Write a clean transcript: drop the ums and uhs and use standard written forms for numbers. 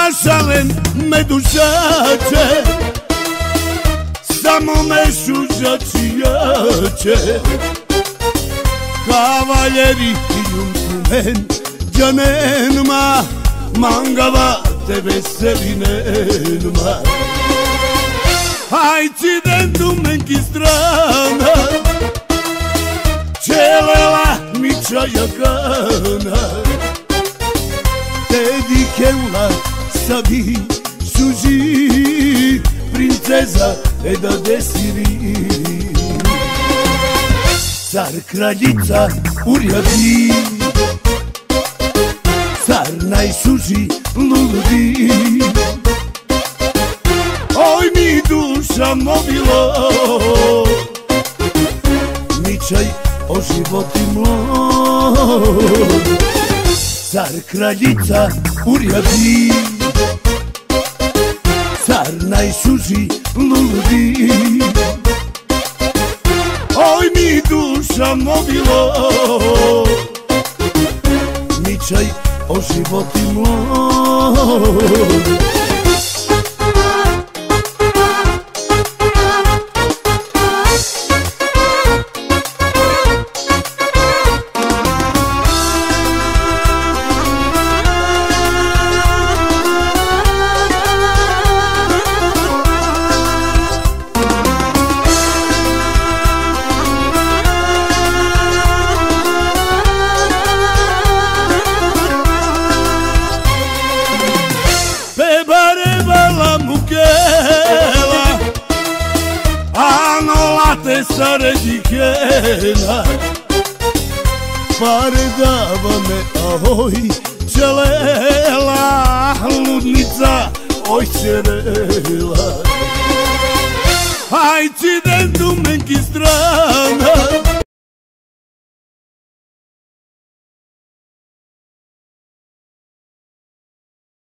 šalen me dušače, samo me šužači jače. Kavaljeri i junkumen džanenma, mangava te veselinenma. Hajcidentu menki strana, čelela miča jakana. Te dikeula sabi suži, princeza Eda desiri. Car kraljica urjadi, car najsuži ludi. Oj mi duša mobilo, mičaj o životi mlod. Car kraljica urjadi, car najsuži ludi. Oj mi duša mobilo, mičaj o životi mlod. Sare dikena, paredava me, ahoj, čelela, ludnica, oj čerela. Hajcidentu menki strana,